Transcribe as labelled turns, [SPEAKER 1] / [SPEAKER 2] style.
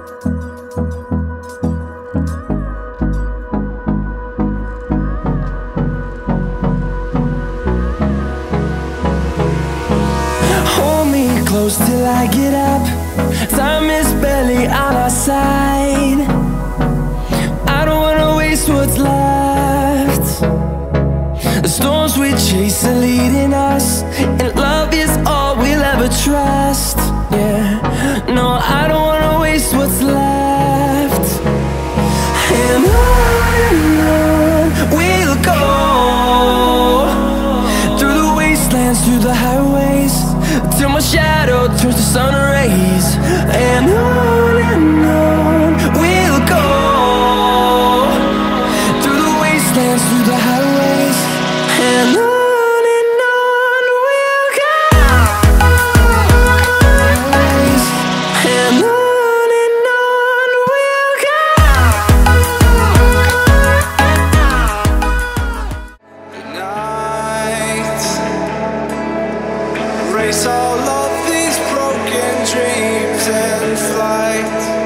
[SPEAKER 1] Hold me close till I get up. Time is barely on our side. I don't wanna waste what's left. The storms we chase are leading us, and love is all we'll ever trust. Yeah, no, I don't wanna waste what's left. And on we'll go, through the wastelands, through the highways, till my shadow turns to sun rays. And on we'll go, through the wastelands, through the highways, and on we'll go. And on we'll go. Good night. Erase all of these broken dreams and flight.